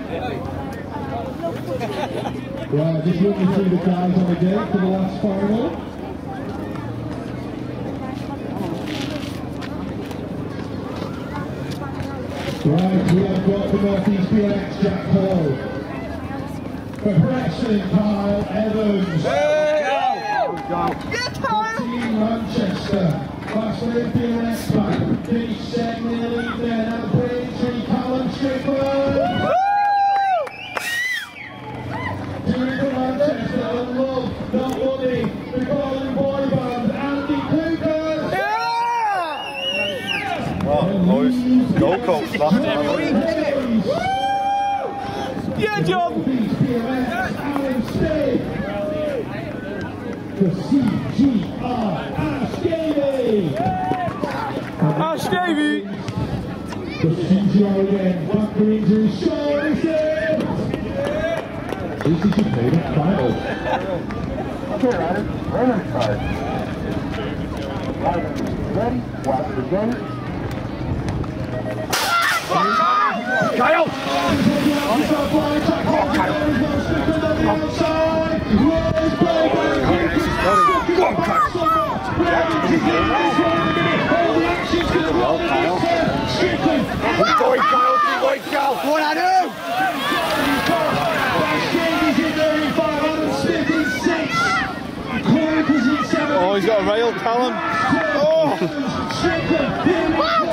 Right, just looking through the guys on the gate for the last final. Right, we have got the Northeast BMX Jack Hall. For Preston, Kyle Evans. Yes, Kyle! Team Manchester. Last week BMX back. Finish second in the lead there. Now Braintree, Callum Strickland. Doing for Manchester, Love, Not Money, the Golden Boy Band, Andy Cooper. Oh, boys, Gold Coast last time. Yeah, John! Alan Stave. The CGR, Ash Davey. Ash Davey! The CGR again, back for injury, Sean Easton. This is your Payback final. Okay, Ryder, running card. Ready, watch the gate. Kyle! What I do? Oh, he's got a rail, Callum. Oh!